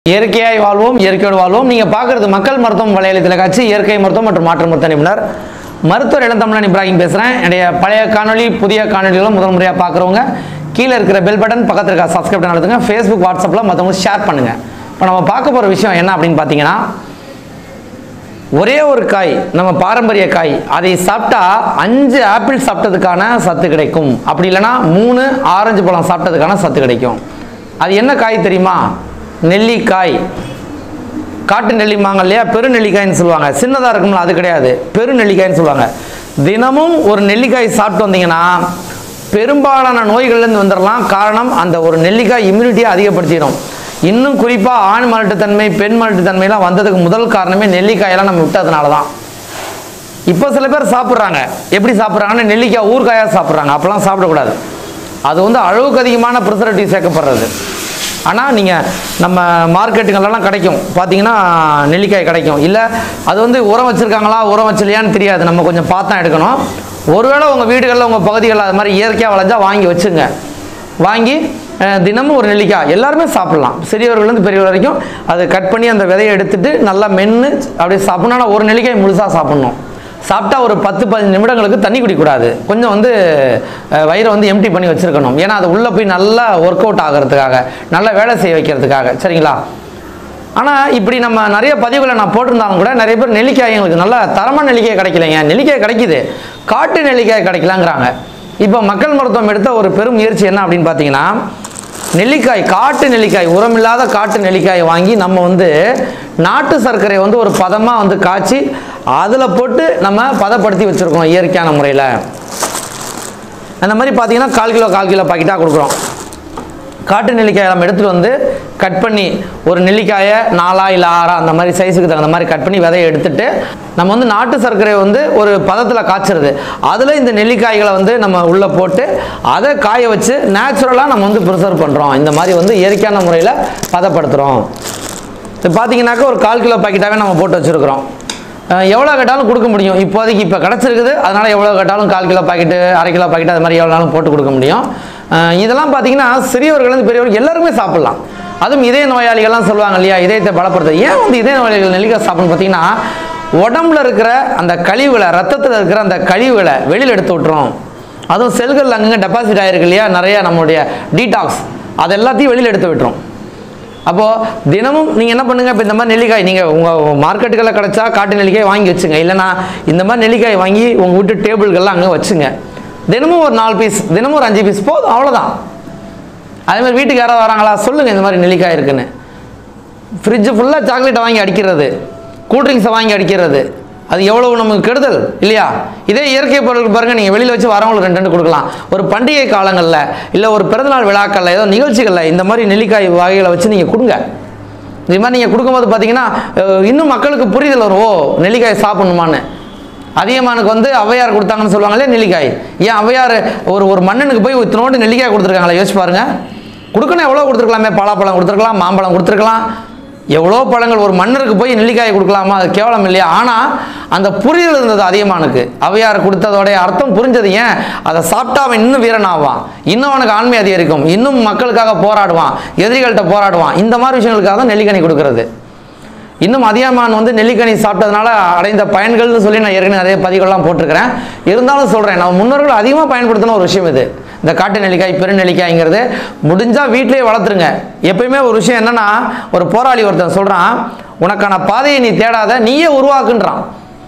இயற்கையாய் வாழ்வோம், இயற்கையோடு வாழ்வோம். நீங்க பார்க்குறது மக்கள் மருத்துவம் வலையொலியில் காட்சி இயற்கை மருத்துவம் மற்றும் மாற்று மருத்துவ நிபுணர் மருத்துவர் இளந்தமிழன் இப்ராஹிம் பேசுகிறேன். என்னுடைய பழைய காணொலி புதிய காணொலிகளும் முதல் முறையாக பார்க்குறவங்க கீழே இருக்கிற பெல் பட்டன் பக்கத்தில் இருக்க சப்ஸ்கிரைப் நடத்துங்க. ஃபேஸ்புக் வாட்ஸ்அப்பில் மற்றவங்களுக்கு ஷேர் பண்ணுங்கள். இப்போ நம்ம பார்க்க போகிற விஷயம் என்ன அப்படின்னு பார்த்தீங்கன்னா, ஒரே ஒரு காய், நம்ம பாரம்பரிய காய், அதை சாப்பிட்டா 5 ஆப்பிள் சாப்பிட்டதுக்கான சத்து கிடைக்கும். அப்படி இல்லைன்னா 3 ஆரஞ்சு பழம் சாப்பிட்டதுக்கான சத்து கிடைக்கும். அது என்ன காய் தெரியுமா? நெல்லிக்காய். காட்டு நெல்லிமாங்க இல்லையா, பெரு நெல்லிக்காய்ன்னு சொல்லுவாங்க. சின்னதாக இருக்கும்ல, அது கிடையாது, பெரு நெல்லிக்காய்ன்னு சொல்லுவாங்க. தினமும் ஒரு நெல்லிக்காய் சாப்பிட்டு வந்தீங்கன்னா பெரும்பாலான நோய்கள்லேருந்து வந்துடலாம். காரணம், அந்த ஒரு நெல்லிக்காய் இம்யூனிட்டியை அதிகப்படுத்திடும். இன்னும் குறிப்பாக ஆண் மலட்டுத்தன்மை, பெண் மலட்டுத்தன்மைலாம் வந்ததுக்கு முதல் காரணமே நெல்லிக்காயெல்லாம் நம்ம விட்டதுனால தான். இப்போ சில பேர் சாப்பிட்றாங்க. எப்படி சாப்பிட்றாங்கன்னா, நெல்லிக்காய் ஊறுகாயாக சாப்பிட்றாங்க. அப்போலாம் சாப்பிடக்கூடாது. அது வந்து அளவுக்கு அதிகமான ப்ரிசர்வேட்டிவ் சேர்க்கப்படுறது. ஆனால் நீங்கள் நம்ம மார்க்கெட்டுங்களெல்லாம் கிடைக்கும், பார்த்தீங்கன்னா நெல்லிக்காய் கிடைக்கும். இல்லை அது வந்து உரம் வச்சுருக்காங்களா உரம் வச்சலையான்னு தெரியாது, நம்ம கொஞ்சம் பார்த்தா எடுக்கணும். ஒருவேளை உங்கள் வீடுகளில் உங்கள் பகுதிகளில் அது மாதிரி இயற்கையாக விளைஞ்சா வாங்கி வச்சுங்க. வாங்கி தினமும் ஒரு நெல்லிக்காய் எல்லாருமே சாப்பிட்லாம், சிறியவர்கள்லேருந்து பெரியவர் வரைக்கும். அதை கட் பண்ணி அந்த விதையை எடுத்துட்டு நல்லா மென்று அப்படியே சாப்பிட்ணும். ஆனால் ஒரு நெல்லிக்காய் முழுசாக சாப்பிட்ணும். சாப்பிட்டா ஒரு 10-15 நிமிடங்களுக்கு தண்ணி குடிக்கக்கூடாது. கொஞ்சம் வந்து வயிறை வந்து எம்டி பண்ணி வச்சுருக்கணும். ஏன்னா அது உள்ளே போய் நல்லா ஒர்க் அவுட் ஆகிறதுக்காக, நல்லா வேலை செய்ய வைக்கிறதுக்காக. சரிங்களா? ஆனால் இப்படி நம்ம நிறைய பதிவுகளை நான் போட்டிருந்தாலும் கூட நிறைய பேர் நெல்லிக்காய் எங்களுக்கு நல்ல தரமான நெல்லிக்காய் கிடைக்கலைங்க, நெல்லிக்காய் கிடைக்குது, காட்டு நெல்லிக்காய் கிடைக்கலாங்கிறாங்க. இப்போ மக்கள் மருத்துவம் எடுத்த ஒரு பெரும் முயற்சி என்ன அப்படின்னு பார்த்தீங்கன்னா, நெல்லிக்காய், காட்டு நெல்லிக்காய், உரமில்லாத காட்டு நெல்லிக்காயை வாங்கி நம்ம வந்து நாட்டு சர்க்கரை வந்து ஒரு பதமாக வந்து காய்ச்சி அதில் போட்டு நம்ம பதப்படுத்தி வச்சுருக்கோம் இயற்கையான முறையில். அந்த மாதிரி பார்த்தீங்கன்னா 1/4 கிலோ பாக்கெட்டாக கொடுக்குறோம். காட்டு நெல்லிக்காயை நம்ம எடுத்துகிட்டு வந்து கட் பண்ணி, ஒரு நெல்லிக்காயை 4 இல்லை 6 அந்த மாதிரி சைஸுக்கு தகுந்த மாதிரி கட் பண்ணி விதையை எடுத்துட்டு நம்ம வந்து நாட்டு சர்க்கரை வந்து ஒரு பதத்தில் காய்ச்சிருது. அதில் இந்த நெல்லிக்காய்களை வந்து நம்ம உள்ளே போட்டு அதை காய வச்சு நேச்சுரலாக நம்ம வந்து ப்ரிசர்வ் பண்ணுறோம். இந்த மாதிரி வந்து இயற்கையான முறையில் பதப்படுத்துகிறோம். இது பார்த்தீங்கன்னாக்கா ஒரு 1/4 கிலோ பாக்கெட்டாகவே நம்ம போட்டு வச்சுருக்கிறோம். எவ்வளோ கேட்டாலும் கொடுக்க முடியும். இப்போதைக்கு இப்போ கிடச்சிருக்குது, அதனால் எவ்வளோ கேட்டாலும் 1/4 கிலோ பாக்கெட்டு, 1/2 கிலோ பாக்கெட்டு, அது மாதிரி எவ்வளோனாலும் போட்டு கொடுக்க முடியும். இதெல்லாம் பார்த்தீங்கன்னா சிறியவர்கள்லேருந்து பெரியவர்கள் எல்லாருமே சாப்பிட்லாம். அதுவும் இதய நோயாளிகள்லாம் சொல்லுவாங்க இல்லையா, இதயத்தை பலப்படுத்த. ஏன் வந்து இதய நோயாளிகள் நெல்லிக்காய் சாப்பிட்ணுன்னு பார்த்தீங்கன்னா, உடம்புல இருக்கிற அந்த கழிவுகளை, ரத்தத்தில் இருக்கிற அந்த கழிவுகளை வெளியில் எடுத்து விட்டுரும். அதுவும் செல்கள் அங்கங்கே டெபாசிட் ஆகிருக்கு இல்லையா, நிறையா நம்மளுடைய டீடாக்ஸ், அது எல்லாத்தையும் வெளியில் எடுத்து விட்டுரும். அப்போது தினமும் நீங்கள் என்ன பண்ணுங்கள், இப்போ இந்த மாதிரி நெல்லிக்காய் நீங்கள் உங்கள் மார்க்கெட்டுகளில் கிடச்சா காட்டு நெல்லிக்காய் வாங்கி வச்சுங்க. இல்லைனா இந்த மாதிரி நெல்லிக்காய் வாங்கி உங்கள் வீட்டு டேபிள்கள்லாம் அங்கே வச்சுங்க. தினமும் ஒரு 4 பீஸ், தினமும் ஒரு 5 பீஸ் போதும், அவ்வளோதான். அதேமாதிரி வீட்டுக்கு யாராவது வராங்களா, சொல்லுங்கள் இந்த மாதிரி நெல்லிக்காய் இருக்குன்னு. ஃப்ரிட்ஜு ஃபுல்லாக சாக்லேட்டை வாங்கி அடிக்கிறது, கூல்ட்ரிங்க்ஸை வாங்கி அடிக்கிறது, அது எவ்வளவு நமக்கு கெடுதல் இல்லையா? இதே இயற்கை பொருட்கள் பாருங்கள், நீங்கள் வெளியில் வச்சு வரவங்களுக்கு 2 கொடுக்கலாம். ஒரு பண்டிகை காலங்களில், இல்லை ஒரு பிறந்தநாள் விழாக்களில், ஏதோ நிகழ்ச்சிகளில் இந்த மாதிரி நெல்லிக்காய் வகைகளை வச்சு நீங்கள் கொடுங்க. இது மாதிரி நீங்கள் கொடுக்கும்போது பார்த்தீங்கன்னா இன்னும் மக்களுக்கு புரிதல் வரும், ஓ நெல்லிக்காய் சாப்பிடணுமான்னு. அதிகமானுக்கு வந்து ஔவையார் கொடுத்தாங்கன்னு சொல்லுவாங்களே நெல்லிக்காய். ஏன் ஔவையார் ஒரு மன்னனுக்கு போய் இத்தனோண்டு நெல்லிக்காய் கொடுத்துருக்காங்களே, யோசிச்சு பாருங்கள். கொடுக்கணும், எவ்வளோ கொடுத்துருக்கலாமே, பலாப்பழம் கொடுத்துருக்கலாம், மாம்பழம் கொடுத்துருக்கலாம், எவ்வளோ பழங்கள். ஒரு மன்னருக்கு போய் நெல்லிக்காயை கொடுக்கலாமா? அது கேவலம் இல்லையா? ஆனால் அந்த புரிதல் இருந்தது அதிகமானுக்கு. ஔவையார் கொடுத்ததோடைய அர்த்தம் புரிஞ்சது. ஏன் அதை சாப்பிட்டா அவன் இன்னும் வீரனாவான், இன்னும் அவனுக்கு ஆண்மை அதிகரிக்கும், இன்னும் மக்களுக்காக போராடுவான், எதிரிகள்கிட்ட போராடுவான். இந்த மாதிரி விஷயங்களுக்காக தான் நெல்லிக்கனி கொடுக்கறது. இன்னும் அதிகமான வந்து நெல்லிக்கனி சாப்பிட்டதுனால அடைந்த பயன்கள்னு சொல்லி நான் ஏற்கனவே நிறைய பதிவுகள்லாம் போட்டிருக்கிறேன். இருந்தாலும் சொல்கிறேன், நம்ம முன்னோர்கள் அதிகமாக பயன்படுத்தின ஒரு விஷயம் இது. இந்த காட்டு நெல்லிக்காய், பெரு நெல்லிக்காய்ங்கிறது முடிஞ்சால் வீட்டிலேயே வளர்த்துருங்க. எப்பயுமே ஒரு விஷயம் என்னென்னா, ஒரு போராளி ஒருத்தன் சொல்கிறான், உனக்கான பாதையை நீ தேடாத, நீயே உருவாக்குன்றான்.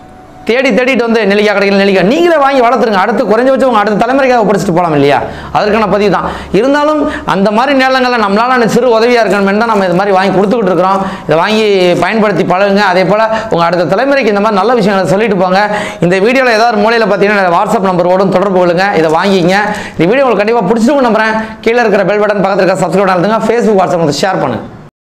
தேடிட்டு வந்து நெல்லிக்காய் கிடைக்கல, நெல்லிக்காய் நீங்களே வாங்கி வளர்த்துருங்க. அடுத்து குறைஞ்சபட்சம் உங்கள் அடுத்த தலைமுறைக்காக படிச்சுட்டு போகலாம் இல்லையா? அதற்கான பதிவு தான். இருந்தாலும் அந்த மாதிரி நேரங்களில் நம்மளால சிறு உதவியாக இருக்கணும்னு தான் நம்ம இது மாதிரி வாங்கி கொடுத்துக்கிட்டு இருக்கிறோம். இதை வாங்கி பயன்படுத்தி பழகுங்க. அதே போல் உங்கள் அடுத்த தலைமுறைக்கு இந்த மாதிரி நல்ல விஷயங்களை சொல்லிட்டு போங்க. இந்த வீடியோவில் ஏதாவது மூலையில் பார்த்தீங்கன்னா வாட்ஸ்அப் நம்பரோடும் தொடர்பு கொள்ளுங்க, இதை வாங்கிங்க. இந்த வீடியோ உங்களுக்கு கண்டிப்பாக பிடிச்சிட்டு நம்புறேன். கீழே இருக்கிற பெல் பட்டன் பக்கத்தில் இருக்க சப்ஸ்கிரைப் பண்ணுங்க, ஃபேஸ்புக் வாட்ஸ்அப் ஷேர் பண்ணுங்க.